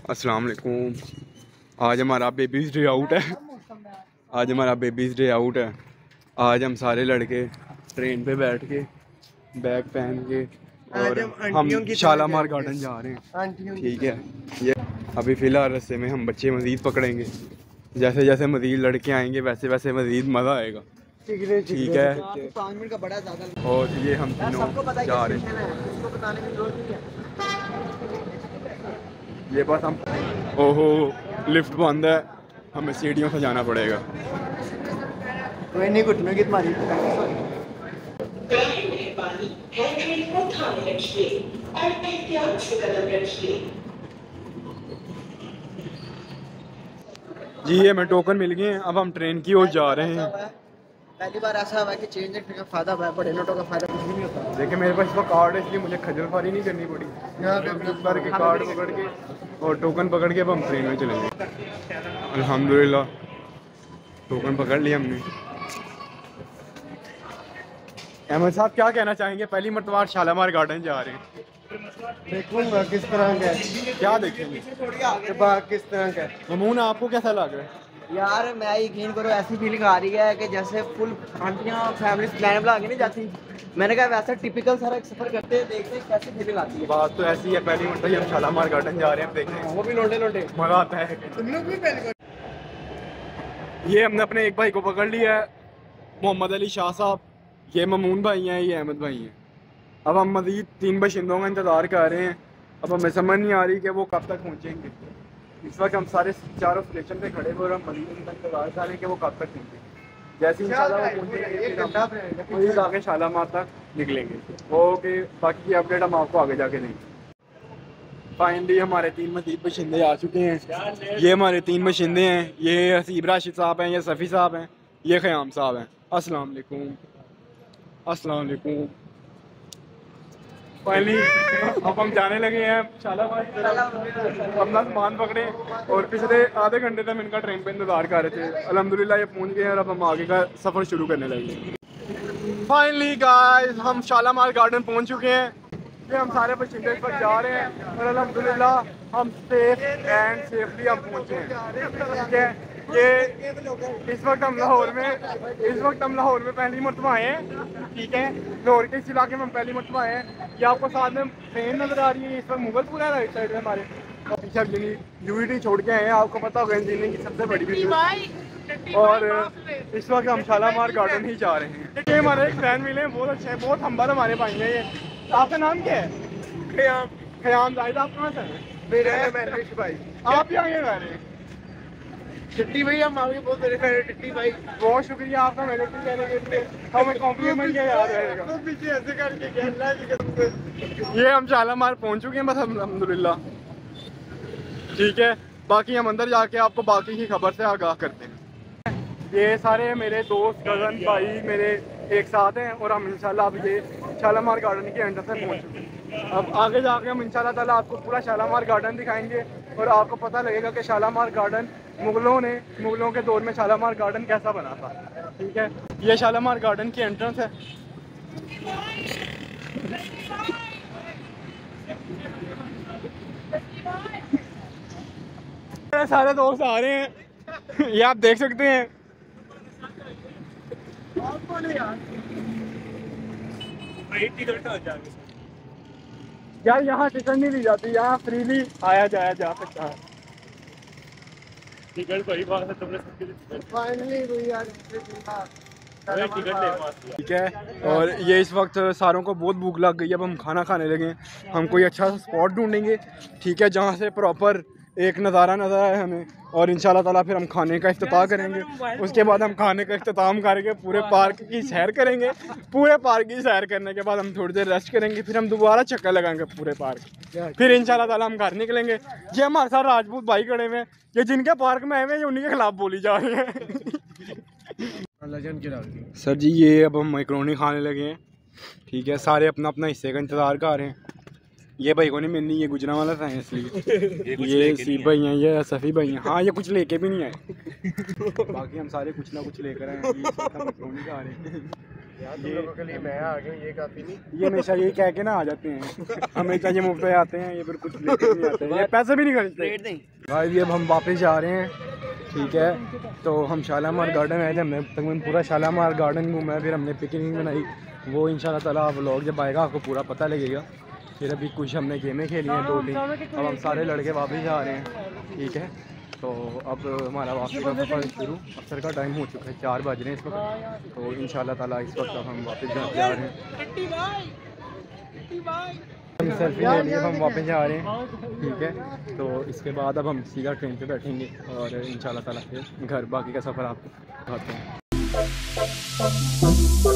अस्सलाम वालेकुम। आज हमारा बेबीज़ डे आउट है। आज हम सारे लड़के ट्रेन पे बैठ के बैग पहन के और हम शालामार गार्डन जा रहे हैं। ठीक है, ये अभी फ़िलहाल रास्ते में हम बच्चे मज़ीद पकड़ेंगे। जैसे जैसे मज़ीद लड़के आएंगे वैसे वैसे मज़ीद मज़ा आएगा। ठीक है, और ये हम तीनों जा रहे हैं। ये बस हम ओहो लिफ्ट बंद है, हमें सीढ़ियों से जाना पड़ेगा। कोई नहीं, घुटनों की तुम्हारी जी ये हमें टोकन मिल गए हैं, अब हम ट्रेन की ओर जा रहे हैं। पहली बार ऐसा हुआ कि चेंज का फायदा हुआ, बड़े नोटों का फायदा कुछ भी नहीं होता। देखिए मेरे पास इसका कार्ड है, इसलिए मुझे खजलफारी नहीं करनी पड़ी। करके कार्ड पकड़ के और टोकन पकड़ के अब हम ट्रेन में चलेंगे। अल्हम्दुलिल्लाह टोकन पकड़ लिया हमने। अहमद साहब क्या कहना चाहेंगे? पहली मरतबा शालामार गार्डन जा रहे हैं। देखूंगा किस तरह का है, क्या देखेंगे किस तरह का है। ममून आपको कैसा लग रहा है? यार मैं यकीन करो ऐसी फीलिंग आ रही है कि जैसे फुल आंटियां फैमिली प्लान बना के नहीं जाती। मैंने कहा वैसा टिपिकल सारा एक सफर करते हैं, देखते हैं कैसी फीलिंग आती है। बात तो ऐसी है, पहली मरतबा हम शालामार गार्डन जा रहे हैं, देखते हैं। वो भी लोटे मज़ा आता है। तुम लोग भी पहले ये हमने अपने एक भाई को पकड़ लिया है, मोहम्मद अली शाह साहब। ये ममून भाई हैं, ये अहमद भाई हैं। अब हम मज़ीद 3 बाशिंदों का इंतज़ार कर रहे हैं। अब हमें समझ नहीं आ रही कि वो कब तक पहुँचेंगे। इस वक्त हम सारे चारों स्टेशन पे खड़े हुए और हम मज़ीद उनका इंतज़ार कर रहे हैं कि वो कब तक पहुँचेंगे। जैसे इंशाल्लाह वो पहुँचेंगे फिर हम मज़ीद आगे शालामार तक निकलेंगे। ओके, बाकी की अपडेट हम आपको आगे जाके देंगे। फाइनली हमारे 3 मज़ीद बाशिंदे आ चुके हैं। ये हमारे 3 बाशिंदे हैं। ये हसीब राशिद साहब हैं, ये सफ़ी साहब हैं, ये ख़याम साहब हैं। अस्सलाम वालेकुम। अस्सलाम वालेकुम। फाइनली अब हम जाने लगे हैं शालामार। अपना सामान पकड़े और पिछले आधे घंटे तक इनका ट्रेन पे इंतज़ार कर रहे थे। अल्हम्दुलिल्लाह ये पहुंच गए और अब हम आगे का सफ़र शुरू करने लगे। फाइनली गाइस हम शालामार गार्डन पहुंच चुके हैं। ये हम सारे बशिंदे इस वक्त जा रहे हैं और अल्हम्दुलिल्लाह हम सेफ एंड सेफली हम पहुंचे हैं। ठीक है, ये इस वक्त हम लाहौर में पहली मरतबा आए हैं। ठीक है, लाहौर के इस इलाके में हम पहली मरतबा आए हैं। ये आपको साथ में ट्रेन नज़र आ रही है, इस वक्त मुगलपुरा राइट साइड में हमारे पीछे हम यूनिटी छोड़ के आए हैं। आपको पता होगा इंजीनियरिंग की सबसे बड़ी भी। और इस वक्त हम शालामार गार्डन ही जा रहे हैं। ये हमारे एक फ्रेंड मिले हैं, बहुत अच्छे हैं, बहुत हम्बर हमारे भाई हैं। ये आपका नाम क्या है? ख़याम जाहिद। आप कहाँ से हैं? भाई आप यहाँ के रह रहे हैं? टिट्टी भाई हम आगे बहुत बड़े फैन हैं। टिट्टी भाई बहुत शुक्रिया आपका मेरे को कहने के लिए, हमें कॉम्प्लीमेंट किया याद रहेगा। तो पीछे ऐसे करके ये हम शालामार पहुंच चुके हैं बस अल्हम्दुलिल्लाह। ठीक है, बाकी हम अंदर जाके आपको बाकी की खबर से आगाह करते हैं। ये सारे मेरे दोस्त कज़न भाई मेरे एक साथ हैं और हम इंशाल्लाह अब ये शालामार गार्डन के अंदर से पहुंच चुके हैं। अब आगे जाके हम इंशाल्लाह ताला आपको पूरा शालामार गार्डन दिखाएंगे और आपको पता लगेगा कि शालामार गार्डन मुगलों के दौर में शालामार गार्डन कैसा बना था। ठीक है, ये शालामार गार्डन की एंट्रेंस है। सारे दोस्त आ रहे हैं, ये आप देख सकते हैं। यार यहाँ टिकट नहीं ली जाती, यहाँ फ्रीली आया जाया जा सकता है। टिकट वही बात है, तुमने ठीक है। और ये इस वक्त सारों को बहुत भूख लग गई है, अब हम खाना खाने लगे हैं। हम कोई अच्छा सा स्पॉट ढूंढेंगे, ठीक है, जहाँ से प्रॉपर एक नज़ारा नज़र आए हमें, और इंशाल्लाह ताला फिर हम खाने का इफ्तिताह करेंगे। उसके बाद हम खाने का इख्तिताम करके पूरे पार्क की सैर करेंगे। पूरे पार्क की सैर करने के बाद हम थोड़ी देर रेस्ट करेंगे, फिर हम दोबारा चक्कर लगाएंगे पूरे पार्क, फिर इंशाल्लाह ताला हम घर निकलेंगे। ये हमारे साथ राजपूत भाई खड़े हुए हैं, ये जिनके पार्क में आए हुए हैं उन्हीं के खिलाफ बोली जा रही है। सर जी ये अब हम मैकरोनी खाने लगे हैं। ठीक है, सारे अपना अपना हिस्से का इंतज़ार कर रहे हैं। ये भाई को नहीं मिलनी, ये गुजरा वाला था इसलिए। ये सी भाई हैं, ये सफ़ी भाई हैं। हाँ ये कुछ लेके भी नहीं आए, बाकी हम सारे कुछ ना कुछ लेकर आए हैं। खा रहे हैं। के लिए मैं आ गया, ये काफी नहीं। ये हमेशा यही कह के ना आ जाते हैं, हमेशा ये मुफ्त में आते हैं, ये फिर कुछ लेकर नहीं आते, ये पैसे भी नहीं खर्चते। भाई अब हम वापस जा रहे हैं, ठीक है। तो हम शालामार गार्डन आए थे, हमने तकरीबन पूरा शालामार गार्डन घूमा, फिर हमने पिकनिक बनाई। वो इंशाल्लाह ताला व्लॉग जब आएगा आपको पूरा पता लगेगा। फिर अभी कुछ हमने गेमें खेली हैं 2-3, अब हम सारे लड़के वापस जा रहे हैं, ठीक है। तो अब हमारा वापसी का सफ़र शुरू, अक्सर का टाइम हो चुका है, 4 बज रहे हैं इस वक्त। तो इंशाल्लाह ताला इस वक्त अब हम वापस जा रहे हैं। हम सेल्फी ले लिए, हम वापस जा रहे हैं, ठीक है। तो इसके बाद अब हम सीधा ट्रेन पे बैठेंगे और इंशाल्लाह ताला फिर घर बाकी का सफ़र आपको दिखाते हैं।